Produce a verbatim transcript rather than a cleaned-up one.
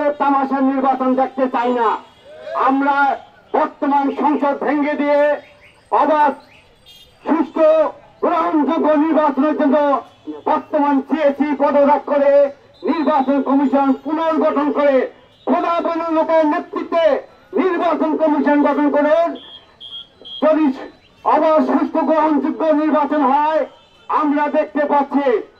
ধরনের তামাশার নির্বাচন দেখতে চাই না। আমরা বর্তমান সংসদ ভেঙে দিয়ে অবাধ সুস্থ গ্রহণযোগ্য নির্বাচনের জন্য বর্তমান সিএসি পদত্যাগ করে নির্বাচন কমিশন পুনর্গঠন করে খোদা বনু লোকের নেতৃত্বে নির্বাচন কমিশন গঠন করুন। যদি অবাধ সুস্থ গ্রহণযোগ্য নির্বাচন হয়, আমরা দেখতে পাচ্ছি